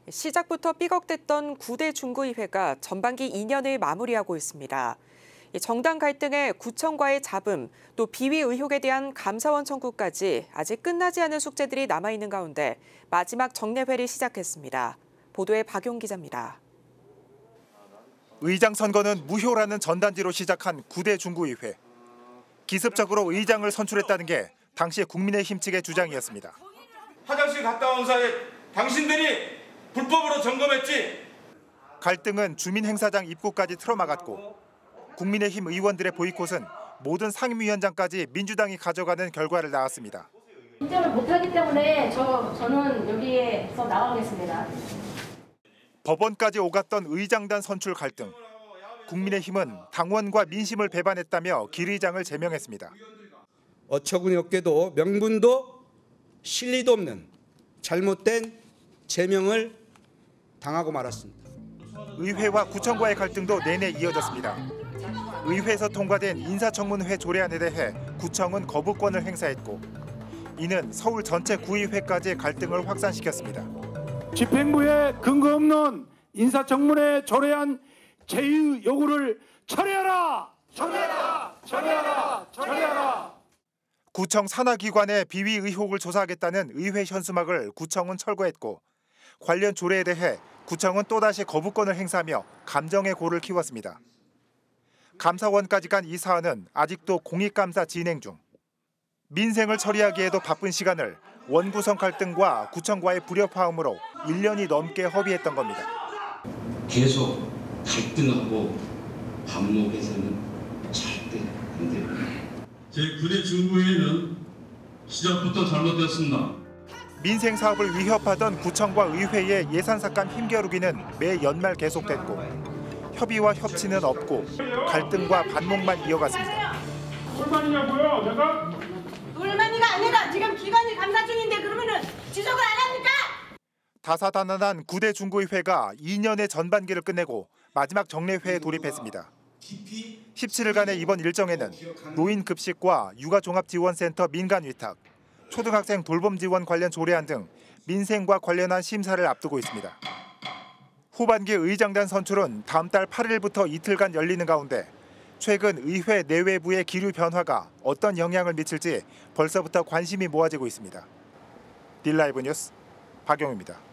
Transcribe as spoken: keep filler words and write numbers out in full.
시작부터 삐걱댔던 구 대 중구의회가 전반기 이 년을 마무리하고 있습니다. 정당 갈등에 구청과의 잡음, 또 비위 의혹에 대한 감사원 청구까지 아직 끝나지 않은 숙제들이 남아있는 가운데 마지막 정례회를 시작했습니다. 보도에 박용 기자입니다. 의장 선거는 무효라는 전단지로 시작한 구 대 중구의회. 기습적으로 의장을 선출했다는 게 당시 국민의힘 측의 주장이었습니다. 화장실 갔다 온 사이에 당신들이 불법으로 점검했지. 갈등은 주민행사장 입구까지 틀어막았고 국민의힘 의원들의 보이콧은 모든 상임위원장까지 민주당이 가져가는 결과를 낳았습니다. 인정을 못하기 때문에 저, 저는 여기에서 나가겠습니다. 법원까지 오갔던 의장단 선출 갈등. 국민의힘은 당원과 민심을 배반했다며 길 의장을 제명했습니다. 어처구니 없게도 명분도 실리도 없는 잘못된 제명을 당하고 말았습니다. 의회와 구청과의 갈등도 내내 이어졌습니다. 의회에서 통과된 인사청문회 조례안에 대해 구청은 거부권을 행사했고 이는 서울 전체 구의회까지 갈등을 확산시켰습니다. 집행부의 근거 없는 인사청문회 조례안 제의 요구를 철회하라! 철회하라! 철회하라! 철회하라! 구청 산하기관의 비위 의혹을 조사하겠다는 의회 현수막을 구청은 철거했고 관련 조례에 대해 구청은 또다시 거부권을 행사하며 감정의 골을 키웠습니다. 감사원까지 간 이 사안은 아직도 공익감사 진행 중. 민생을 처리하기에도 바쁜 시간을 원구성 갈등과 구청과의 불협화음으로 일 년이 넘게 허비했던 겁니다. 계속 갈등하고 반목해서는 절대 안 됩니다. 제구 대 중구회는 시작부터 잘못됐습니다. 민생 사업을 위협하던 구청과 의회의 예산 삭감 힘겨루기는 매 연말 계속됐고 협의와 협치는 없고 갈등과 반목만 이어갔습니다. 불만이냐고요, 제가? 불만이가 아니라 지금 기관이 감사 중인데 그러면은 지적을 안 합니까? 다사다난한 구 대 중구의회가 이 년의 전반기를 끝내고 마지막 정례회에 돌입했습니다. 십칠 일간의 이번 일정에는 노인급식과 육아종합지원센터 민간위탁, 초등학생 돌봄 지원 관련 조례안 등 민생과 관련한 심사를 앞두고 있습니다. 후반기 의장단 선출은 다음 달 팔 일부터 이틀간 열리는 가운데 최근 의회 내외부의 기류 변화가 어떤 영향을 미칠지 벌써부터 관심이 모아지고 있습니다. 딜라이브 뉴스 박용입니다.